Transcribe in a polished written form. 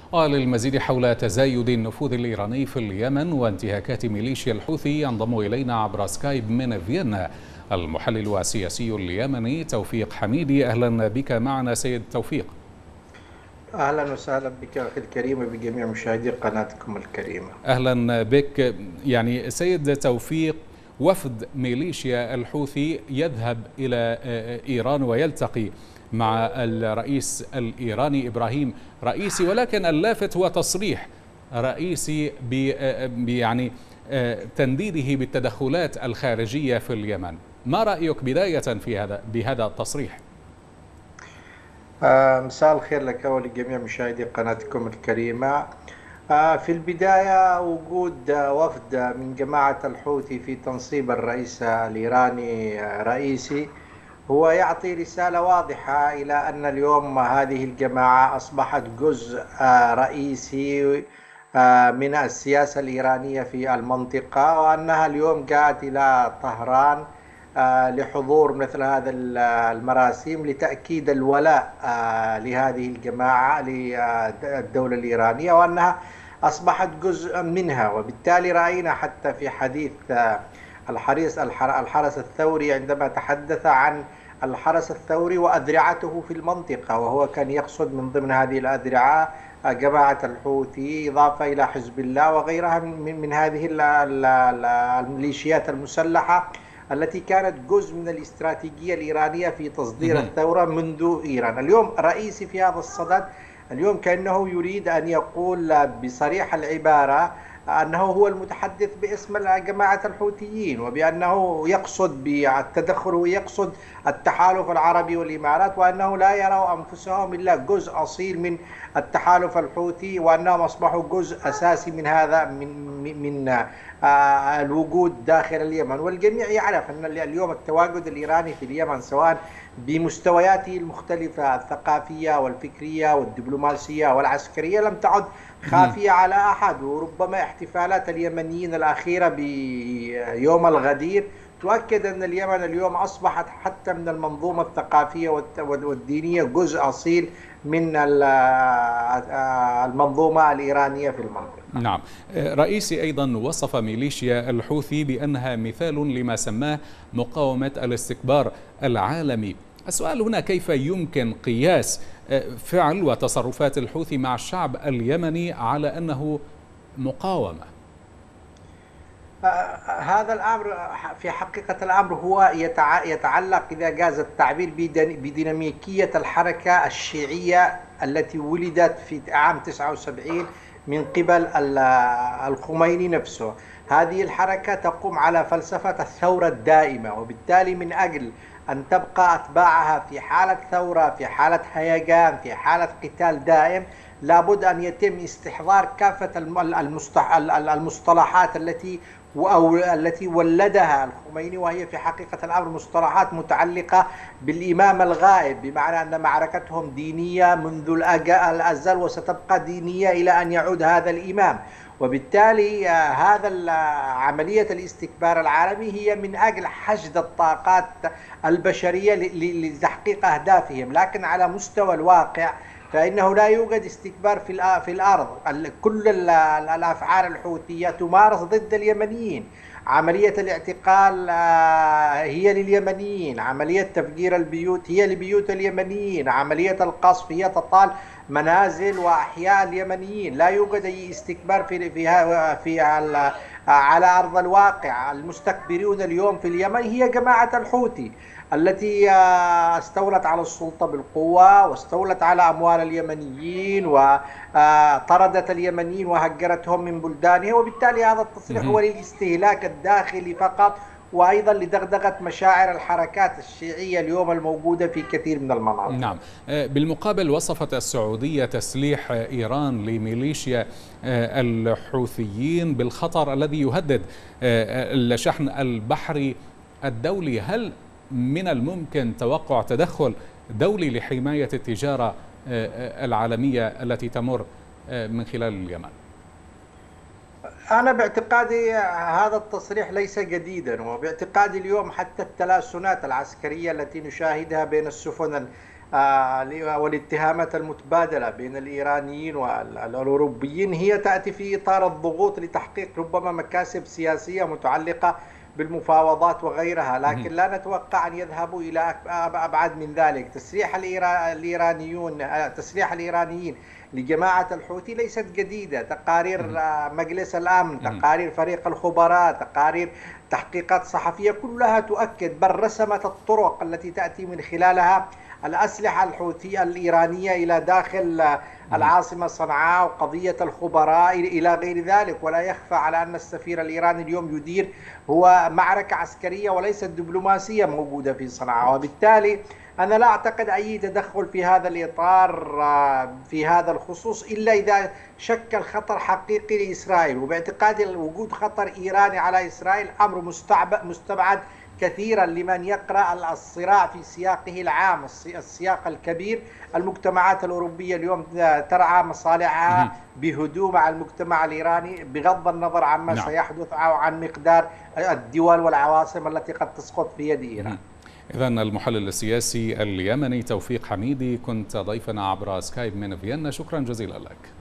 وللمزيد حول تزايد النفوذ الإيراني في اليمن وانتهاكات ميليشيا الحوثي ينضم إلينا عبر سكايب من فيينا المحلل والسياسي اليمني توفيق حميدي. أهلا بك معنا سيد توفيق. أهلا وسهلا بك أخي الكريم وبجميع مشاهدي قناتكم الكريمة. أهلا بك. يعني سيد توفيق، وفد ميليشيا الحوثي يذهب إلى إيران ويلتقي مع الرئيس الإيراني إبراهيم رئيسي، ولكن اللافت هو تصريح رئيسي يعني تنديده بالتدخلات الخارجية في اليمن. ما رأيك بداية في بهذا التصريح؟ مساء الخير لك ولجميع مشاهدي قناتكم الكريمة. في البداية وجود وفد من جماعة الحوثي في تنصيب الرئيس الإيراني رئيسي هو يعطي رسالة واضحة إلى أن اليوم هذه الجماعة أصبحت جزء رئيسي من السياسة الإيرانية في المنطقة، وأنها اليوم جاءت إلى طهران لحضور مثل هذا المراسيم لتأكيد الولاء لهذه الجماعة للدولة الإيرانية، وأنها أصبحت جزء منها. وبالتالي رأينا حتى في حديث الحرس الثوري عندما تحدث عن الحرس الثوري وأذرعته في المنطقة، وهو كان يقصد من ضمن هذه الأذرعة جماعة الحوثي إضافة إلى حزب الله وغيرها من هذه الميليشيات المسلحة التي كانت جزء من الاستراتيجية الإيرانية في تصدير الثورة منذ إيران. اليوم رئيسي في هذا الصدد، اليوم كأنه يريد أن يقول بصريح العبارة أنه هو المتحدث باسم جماعة الحوثيين، وبأنه يقصد بالتدخل ويقصد التحالف العربي والإمارات، وأنه لا يروا أنفسهم إلا جزء أصيل من التحالف الحوثي، وأنهم أصبحوا جزء أساسي من هذا من الوجود داخل اليمن. والجميع يعرف أن اليوم التواجد الإيراني في اليمن سواء بمستوياته المختلفة الثقافية والفكرية والدبلوماسية والعسكرية لم تعد خافية على أحد، وربما احتفالات اليمنيين الأخيرة بيوم الغدير تؤكد أن اليمن اليوم أصبحت حتى من المنظومة الثقافية والدينية جزء أصيل من المنظومة الإيرانية في المنطقة. نعم. رئيسي أيضا وصف ميليشيا الحوثي بأنها مثال لما سماه مقاومة الاستكبار العالمي. السؤال هنا كيف يمكن قياس فعل وتصرفات الحوثي مع الشعب اليمني على أنه مقاومة؟ هذا الأمر في حقيقة الأمر هو يتعلق إذا جاز التعبير بديناميكية الحركة الشيعية التي ولدت في عام 79 من قبل الخميني نفسه. هذه الحركة تقوم على فلسفة الثورة الدائمة، وبالتالي من أجل أن تبقى أتباعها في حالة ثورة، في حالة هيجان، في حالة قتال دائم، لابد أن يتم استحضار كافة المصطلحات التي ولدها الخميني، وهي في حقيقة الأمر مصطلحات متعلقة بالإمام الغائب، بمعنى أن معركتهم دينية منذ الأزل وستبقى دينية إلى أن يعود هذا الإمام. وبالتالي هذا عملية الاستكبار العالمي هي من أجل حشد الطاقات البشرية لتحقيق أهدافهم، لكن على مستوى الواقع فإنه لا يوجد استكبار في الأرض. كل الأفعال الحوثية تمارس ضد اليمنيين. عملية الاعتقال هي لليمنيين، عملية تفجير البيوت هي لبيوت اليمنيين، عملية القصف هي تطال منازل وأحياء اليمنيين. لا يوجد أي استكبار في على أرض الواقع. المستكبرون اليوم في اليمن هي جماعة الحوثي التي استولت على السلطة بالقوة واستولت على أموال اليمنيين وطردت اليمنيين وهجرتهم من بلدانهم، وبالتالي هذا التصريح هو للاستهلاك الداخلي فقط، وأيضا لدغدغة مشاعر الحركات الشيعية اليوم الموجودة في كثير من المناطق. نعم. بالمقابل وصفت السعودية تسليح إيران لميليشيا الحوثيين بالخطر الذي يهدد الشحن البحري الدولي. هل من الممكن توقع تدخل دولي لحماية التجارة العالمية التي تمر من خلال اليمن؟ أنا باعتقادي هذا التصريح ليس جديدا، وباعتقادي اليوم حتى التلاسنات العسكرية التي نشاهدها بين السفن والاتهامات المتبادلة بين الإيرانيين والأوروبيين هي تأتي في إطار الضغوط لتحقيق ربما مكاسب سياسية متعلقة بالمفاوضات وغيرها، لكن لا نتوقع أن يذهبوا إلى أبعد من ذلك. تسليح الإيرانيين لجماعة الحوثي ليست جديدة. تقارير مجلس الأمن، تقارير فريق الخبراء، تقارير تحقيقات صحفية كلها تؤكد، بل رسمت الطرق التي تأتي من خلالها الأسلحة الحوثية الإيرانية إلى داخل العاصمة صنعاء، وقضية الخبراء إلى غير ذلك. ولا يخفى على أن السفير الإيراني اليوم يدير هو معركة عسكرية وليست دبلوماسية موجودة في صنعاء، وبالتالي أنا لا أعتقد أي تدخل في هذا الإطار في هذا الخصوص إلا إذا شكل خطر حقيقي لإسرائيل. وباعتقادي وجود خطر إيراني على إسرائيل أمر مستبعد كثيرا لمن يقرأ الصراع في سياقه العام، السياق الكبير. المجتمعات الأوروبية اليوم ترعى مصالحها بهدوء مع المجتمع الإيراني بغض النظر عما سيحدث أو عن مقدار الدول والعواصم التي قد تسقط في يد إيران. إذن المحلل السياسي اليمني توفيق حميدي كنت ضيفنا عبر سكايب من فيينا، شكرا جزيلا لك.